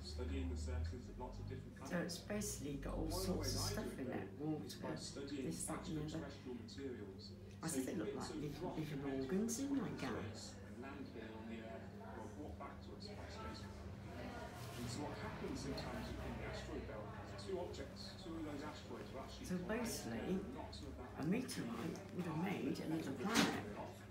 So it's basically got all sorts of stuff in it, water, this, that and the other. I said they look like living organs, didn't I, Gary? So basically, a meteorite would have made another planet.